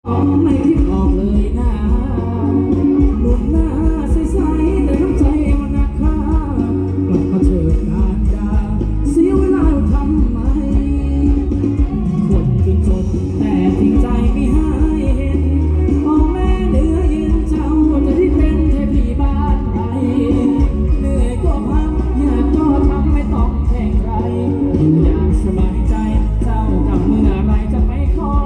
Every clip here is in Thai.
ไม่คิดออกเลยนะหนุ่มหน้าใสๆแต่น้ำใจมันหนักค่ากลับมาเถิดการดาเสียเวลาทำไมคนจนแต่จริงใจไม่ให้เห็นพ่อแม่เหลือเย็นเจ้าจะได้เป็นเทพีบ้านไทยเหนื่อยก็พักอยากก็ทำไม่ต้องแข่งใครอยู่อย่างสบายใจเจ้ากับเมื่อไรจะไม่ขอ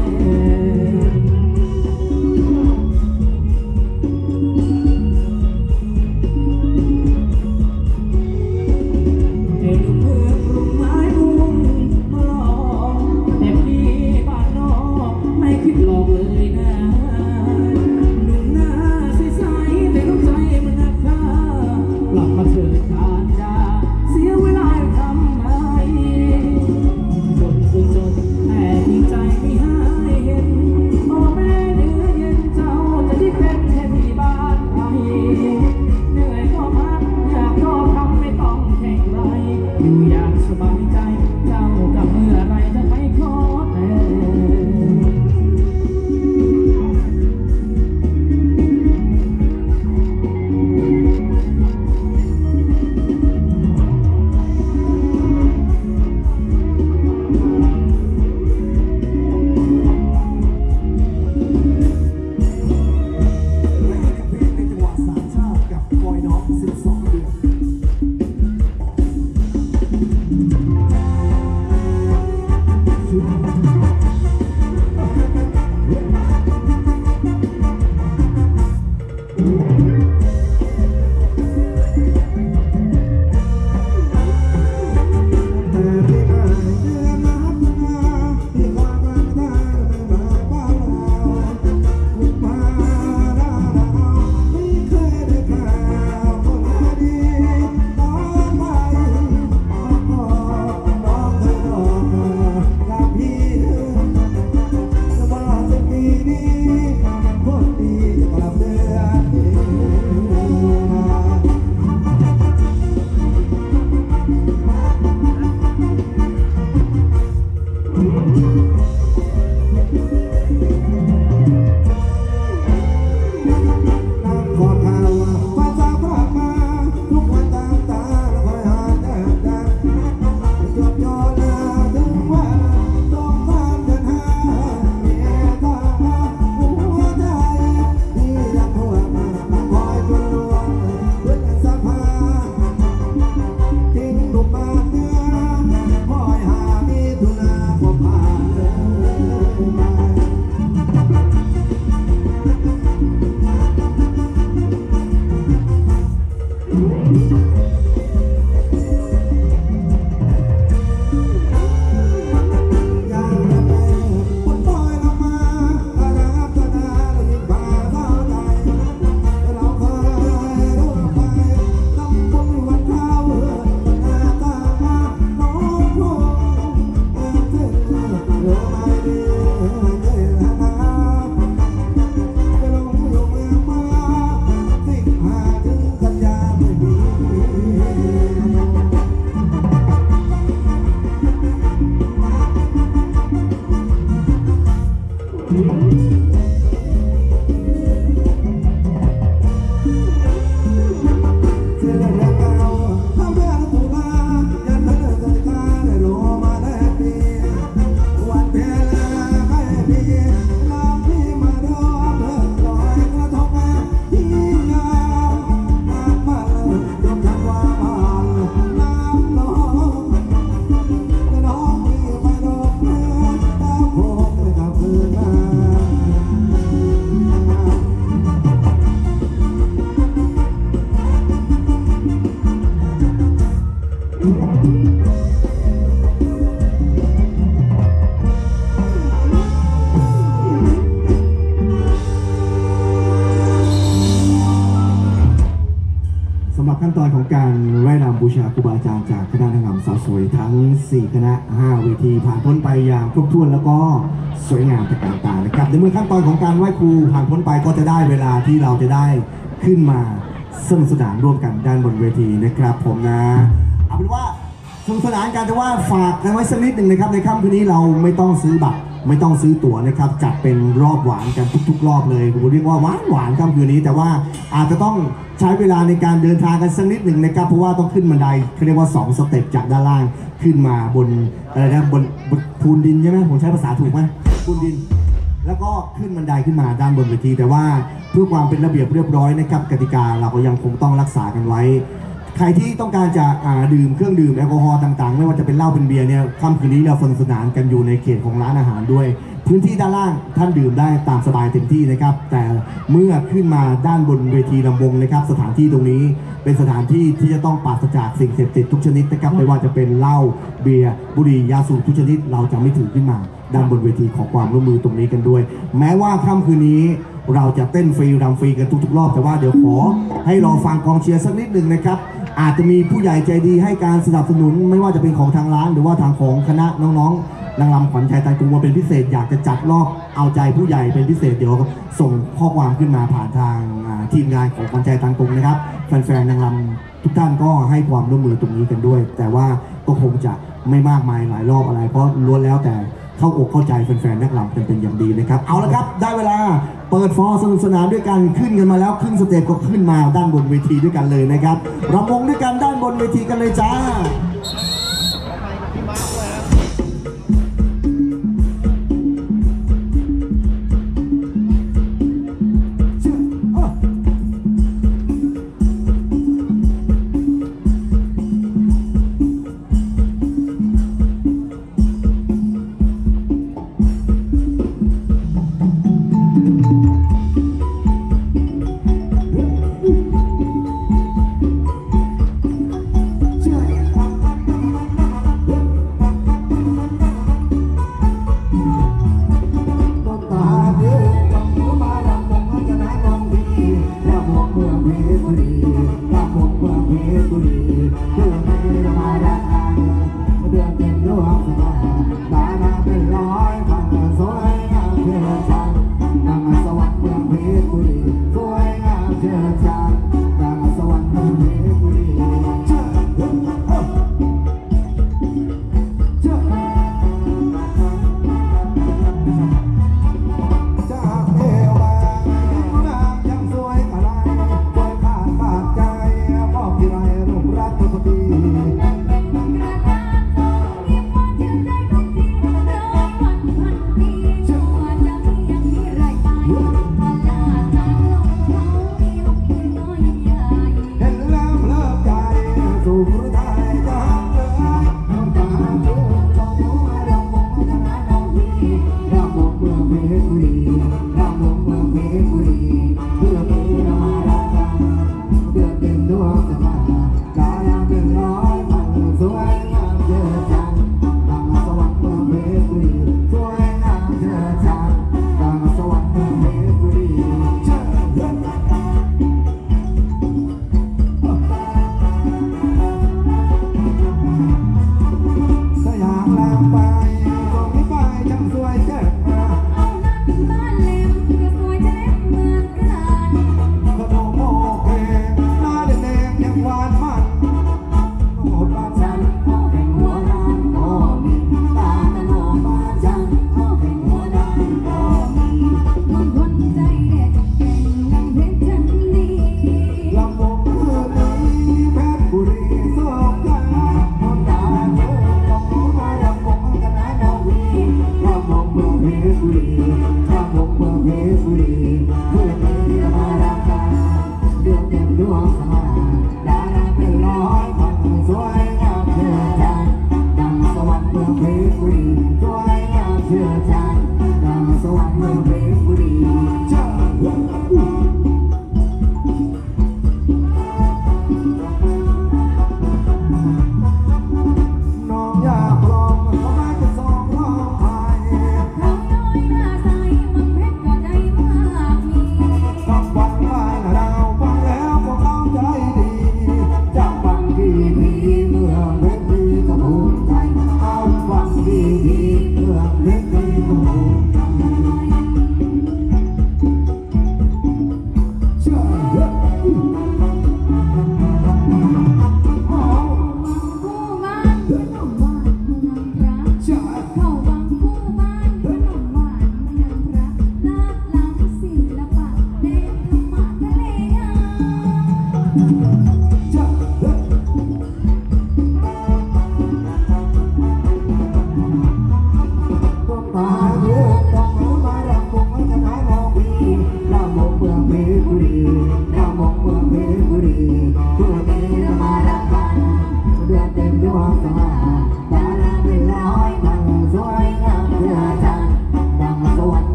ขั้นตอนของการไหว้รำบูชาครูบาอาจารย์จากคณะนางรำสาวสวยทั้ง4คณะ5เวทีผ่านพ้นไปอย่างครบถ้วนแล้วก็สวยงามตระการตานะครับในเมื่อขั้นตอนของการไหว้ครูผ่านพ้นไปก็จะได้เวลาที่เราจะได้ขึ้นมาสนุกสนานร่วมกันด้านบนเวทีนะครับผมนะเอาเป็นว่าสนุกสนานกันแต่ว่าฝากกันไว้สักนิดหนึ่งนะครับในค่ำคืนนี้เราไม่ต้องซื้อบัตรไม่ต้องซื้อตั๋วนะครับจัดเป็นรอบหวานกันทุกๆรอบเลยผมเรียกว่าหวานค่ำคืนนี้แต่ว่าอาจจะต้องใช้เวลาในการเดินทางกันสักนิดหนึ่งนะครับเพราะว่าต้องขึ้นบันไดเขาเรียกว่า2สเต็ปจากด้านล่างขึ้นมาบนอะไรนะบนพูนดินใช่ไหมผมใช้ภาษาถูกไหมพูนดินแล้วก็ขึ้นบันไดขึ้นมาด้านบนเวทีแต่ว่าเพื่อความเป็นระเบียบเรียบร้อยนะครับกติกาเราก็ยังคงต้องรักษากันไว้ใครที่ต้องการจะดื่มเครื่องดื่มแอลกอฮอล์ต่างๆไม่ว่าจะเป็นเหล้าเป็นเบียร์เนี่ยค่ำคืนนี้เราสนุกสนานกันอยู่ในเขตของร้านอาหารด้วยพื้นที่ด้านล่างท่านดื่มได้ตามสบายเต็มที่นะครับแต่เมื่อขึ้นมาด้านบนเวทีลำวงนะครับสถานที่ตรงนี้เป็นสถานที่ที่จะต้องปราศจากสิ่งเสพติดทุกชนิดนะครับไม่ว่าจะเป็นเหล้าเบียร์บุหรี่ยาสูบทุกชนิดเราจะไม่ถือขึ้นมาด้านบนเวทีขอความร่วมมือตรงนี้กันด้วยแม้ว่าค่ำคืนนี้เราจะเต้นฟรีรำฟรีกันทุกๆรอบแต่ว่าเดี๋ยวขอให้รอฟังกองเชียร์สักนิดหนึ่งนะครับอาจจะมีผู้ใหญ่ใจดีให้การสนับสนุนไม่ว่าจะเป็นของทางร้านหรือว่าทางของคณะน้องๆนางรำขวัญใจตายกรุงว่าเป็นพิเศษอยากจะจัดรอบเอาใจผู้ใหญ่เป็นพิเศษเดี๋ยวส่งข้อความขึ้นมาผ่านทางทีมงานของขวัญใจตายกรุงนะครับแฟนๆนางรำทุกท่านก็ให้ความร่วมมือตรงนี้กันด้วยแต่ว่าก็คงจะไม่มากมายหลายรอบอะไรเพราะล้วนแล้วแต่เข้าอกเข้าใจแฟนๆนักรำกันเป็นอย่างดีนะครับเอาละครับได้เวลาเปิดฟอร์สนุกสนานด้วยกันขึ้นกันมาแล้วขึ้นสเตจก็ขึ้นมาด้านบนเวทีด้วยกันเลยนะครับรำวงด้วยกันด้านบนเวทีกันเลยจ้า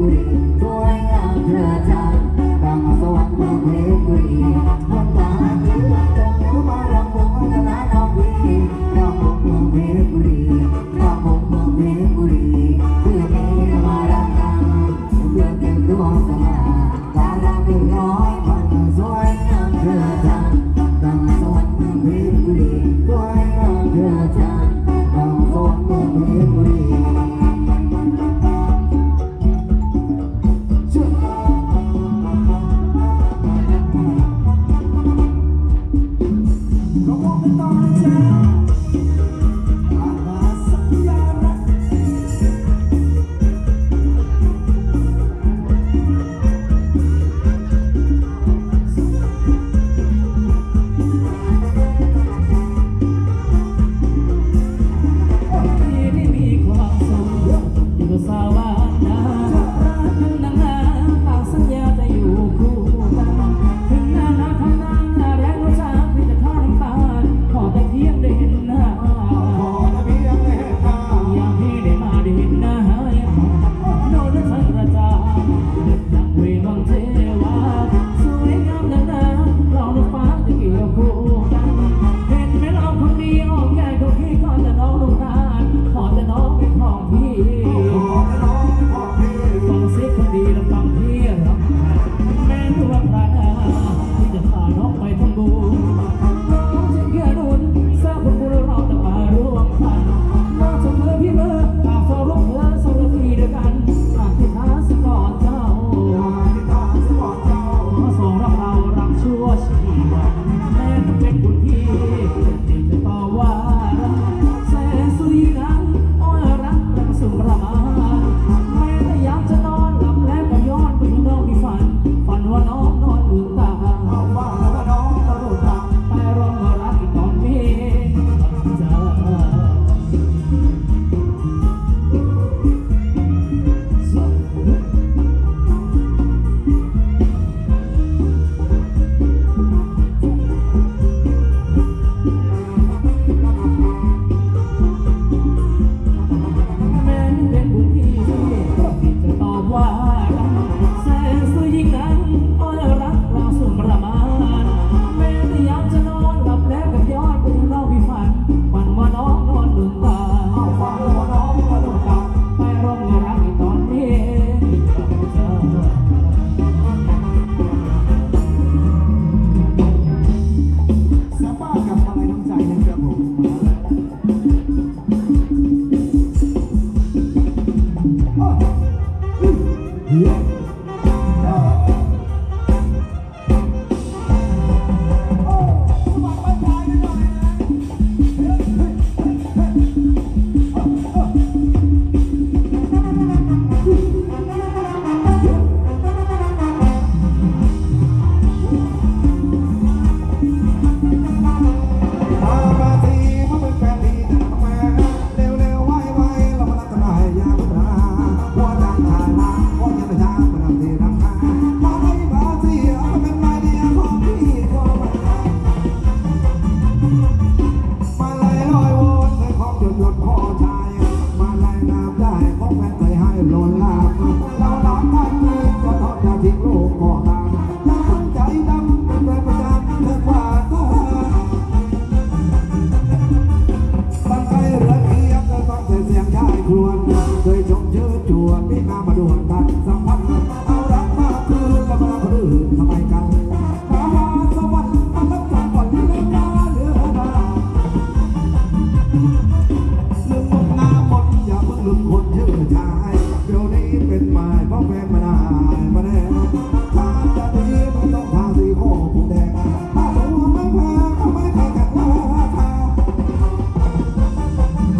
บุรีสวยงามเถิดจานดังสวรรค์เมืองเพชรบุรีคนตาดีจงรู้มาลำวงคณะน้องวีรำวงเมืองเพชรบุรีรำวงเมืองเพชรบุรีเพื่อมีมาดังดังเพื่อเป็นดวงสว่างดาราเป็นร้อยพันสวยงามเถิดจานดังสวรรค์เมืองเพชรบุรีสวยงามเถิดจานดังสวรรค์เมืองเพชรบุรี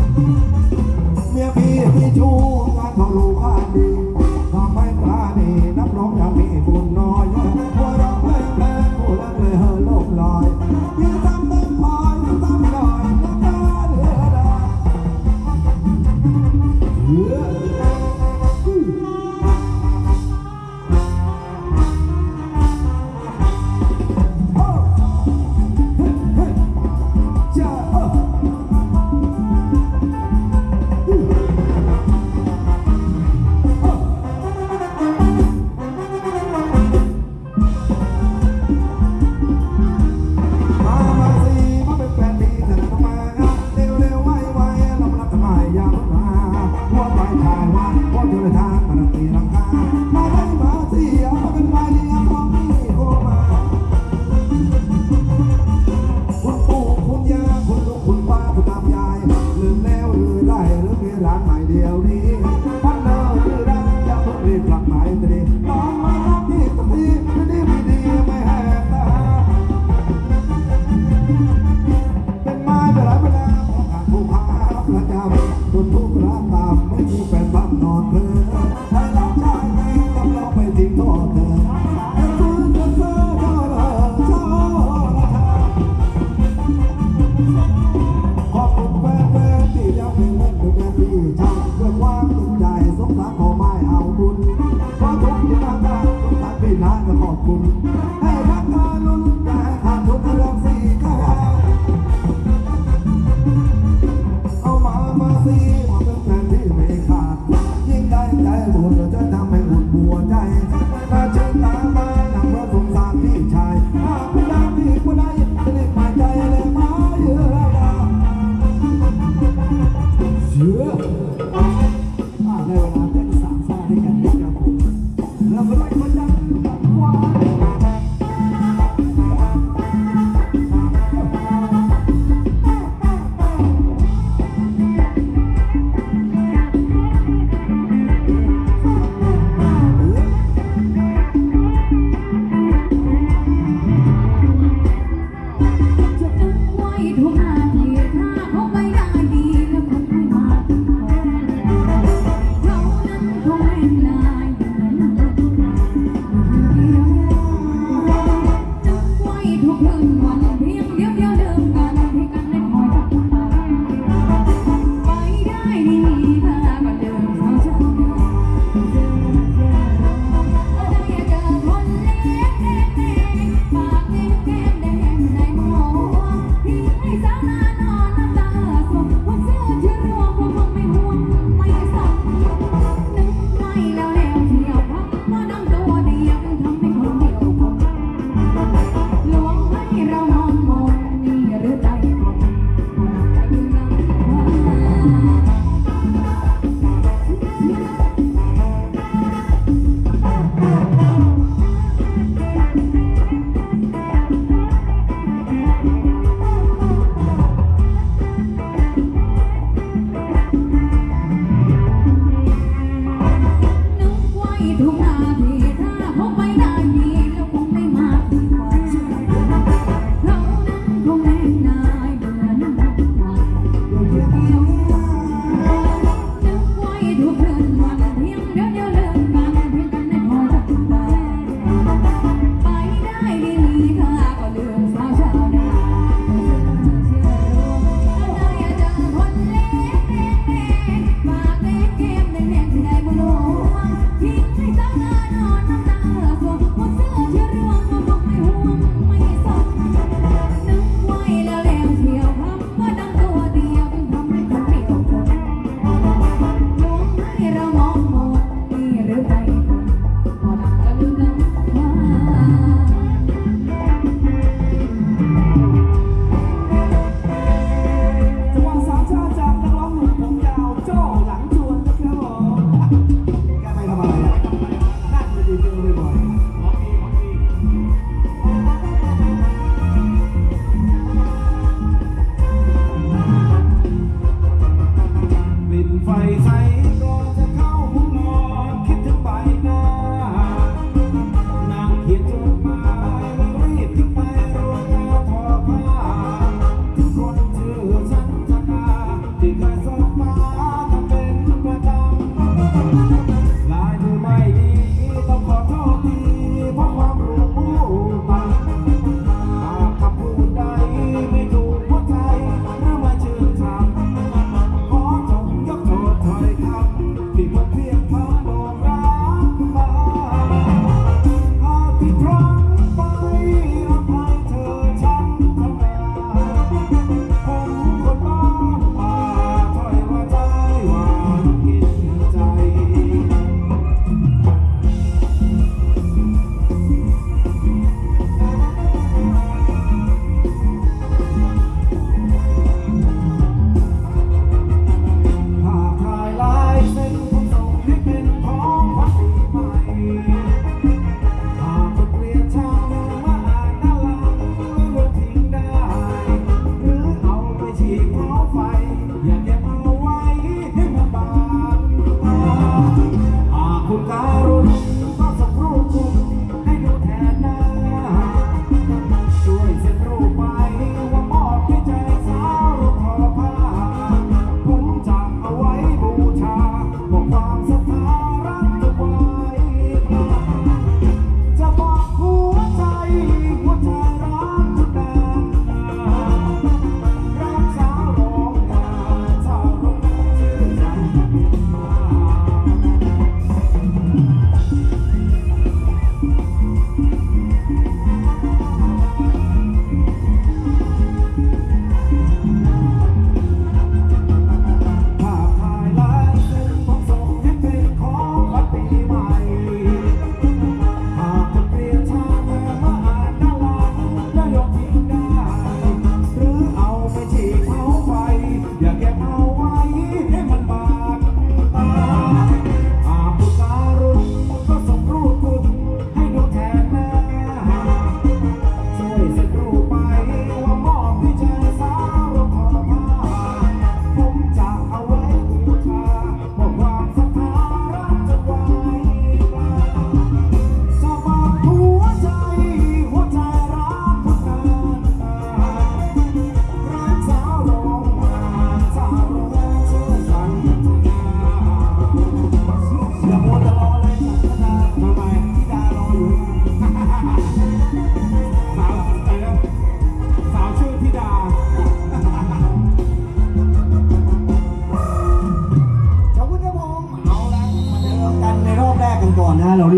ชูงานเขาลูกค้าดีทำให้ปลาดีจะดีน้องมารักพี่สักทีจะดีไม่ดีไม่แหกตาเป็นไม้เวลาเพราะการผู้พาประจำคนทุกข์รักตามไม่มีแฟนบ้านนอนเพลินให้รักชายไม่ต้องเราไม่ทิ้งทอดเธอให้ฟื้นเธอเจ้าละเจ้าละทางขอบคุณแฟนๆที่ยังเป็นเพื่อนเป็นพี่ชายเพื่อความตั้งใจสงสารขอไม่เอาบุญเพราะทุกที่ทำได้สงสารพี่นะจะขอบคุณให้รักกันลุ้นแต่ขาดทุนเรื่องสี่ข้าเอามาสิมาเป็นแฟนที่ไม่ขาดยิ่งได้ใจบุญเราจะทำให้บุญบัวใจถ้าเชิญตามมาหนังเพราะสงสารพี่ชายหากไม่ได้พี่คนใดจะได้หมายใจเลยมาเยอะเชื่อในเวลาเต้นสามชาติด้วยกันนะครับผมแล้วก็ด้วยคนดังกับวานที่ให้เจ้าหน้านอน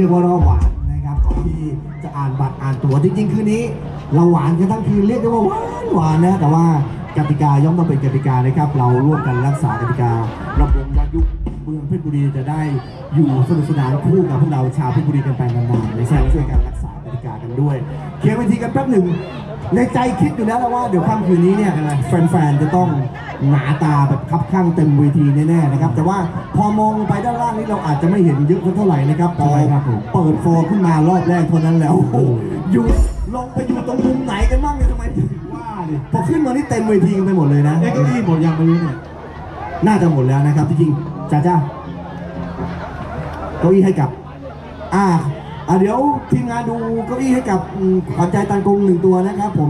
ยกว่าเราหวานนะครับก่อนที่จะอ่านบัตรอ่านตั๋วจริงๆคืนนี้เราหวานกันทั้งคืนเรียกได้ว่าหวานนะแต่ว่ากติกาย่อมต้องเป็นกติกานะครับเราร่วมกันรักษากติการะบบย้อนยุคเมืองเพชรบุรีจะได้อยู่สนุกสนานคู่กับพวกเราชาวเพชรบุรีกันไปนานๆในช่วยกันรักษากติกากันด้วยเคลียร์เวทีกันแป๊บหนึ่งในใจคิดอยู่แล้วว่าเดี๋ยวค่ำคืนนี้เนี่ยแฟนๆจะต้องหนาตาแบบคับข้างเต็มเวทีแน่ๆนะครับแต่ว่าพอมองไปด้านล่างนี้เราอาจจะไม่เห็นเยอะเท่าไหร่นะครับพอเปิดฟอร์ขึ้นมารอบแรกเท่านั้นแล้วโอ้โหอยู่ลงไปอยู่ตรงมุมไหนกันบ้างเนี่ยทำไมว่าดิพอขึ้นมานี่เต็มเวทีกันไปหมดเลยนะเก้าอี้หมดยังไม่รู้เนี่ยน่าจะหมดแล้วนะครับจริงๆจ้าเก้าอี้ให้กับเดี๋ยวทีมงานดูเก้าอี้ให้กับขวัญใจตันกง1 ตัวนะครับผม